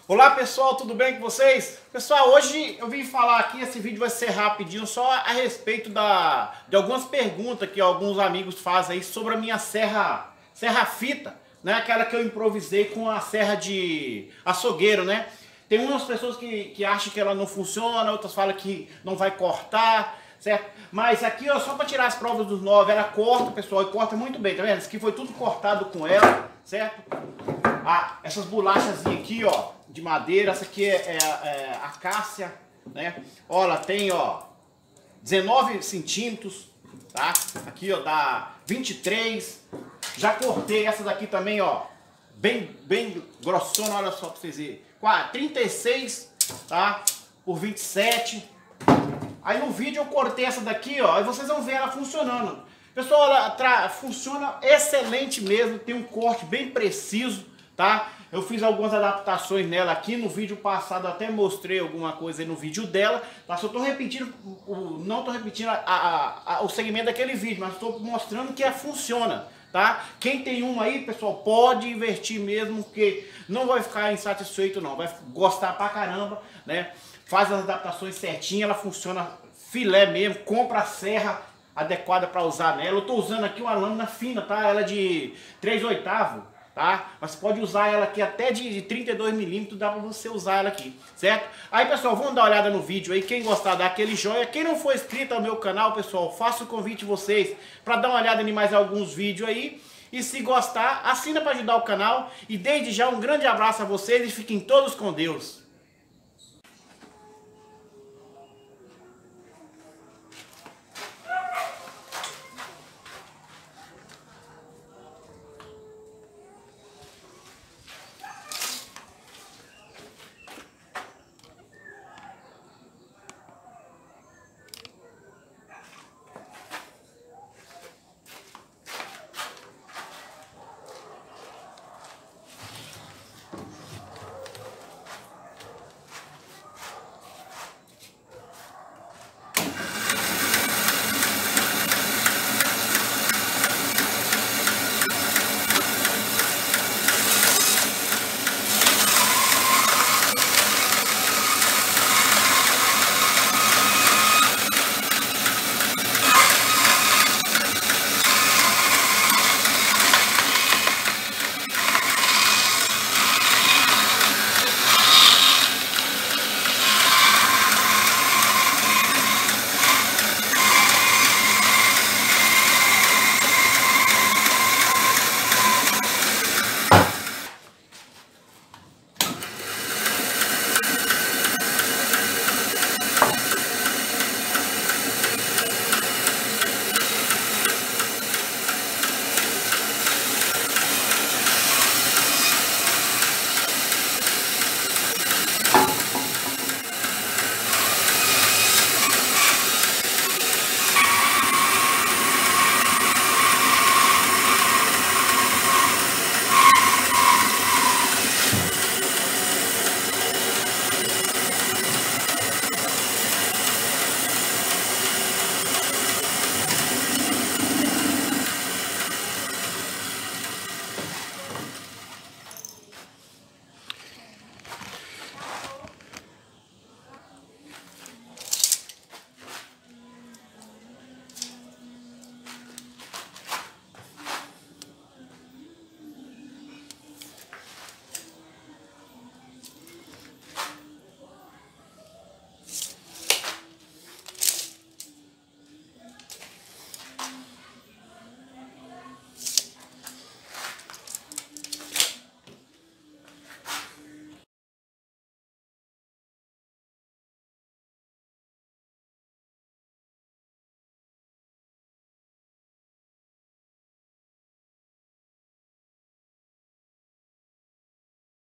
Olá pessoal, tudo bem com vocês? Pessoal, hoje eu vim falar aqui, esse vídeo vai ser rapidinho, só a respeito de algumas perguntas que alguns amigos fazem aí sobre a minha serra fita, né? Aquela que eu improvisei com a serra de açougueiro, né? Tem umas pessoas que acham que ela não funciona, outras falam que não vai cortar, certo? Mas aqui, ó, só para tirar as provas dos 9, ela corta, pessoal, e corta muito bem, tá vendo? Isso aqui foi tudo cortado com ela, certo? Ah, essas bolachas aqui, ó, de madeira, essa aqui é acácia, né? Ó, ela tem, ó, 19 centímetros, tá? Aqui, ó, dá 23. Já cortei essa daqui também, ó, bem grossona, olha só pra vocês verem. 36, tá? Por 27. Aí no vídeo eu cortei essa daqui, ó, e vocês vão ver ela funcionando. Pessoal, ela funciona excelente mesmo, tem um corte bem preciso, tá? Eu fiz algumas adaptações nela aqui, no vídeo passado até mostrei alguma coisa aí no vídeo dela, tá? Só tô repetindo, não tô repetindo o segmento daquele vídeo, mas estou mostrando que funciona, tá? Quem tem uma aí, pessoal, pode investir mesmo, que não vai ficar insatisfeito não, vai gostar pra caramba, né? Faz as adaptações certinho, ela funciona filé mesmo, compra a serra adequada para usar nela. Eu tô usando aqui uma lâmina fina, tá? Ela é de 3/8, tá? Mas pode usar ela aqui até de 32 milímetros, dá para você usar ela aqui, certo? Aí, pessoal, vamos dar uma olhada no vídeo aí. Quem gostar, dá aquele joinha. Quem não for inscrito ao meu canal, pessoal, faço o convite a vocês para dar uma olhada em mais alguns vídeos aí. E se gostar, assina para ajudar o canal. E desde já um grande abraço a vocês e fiquem todos com Deus.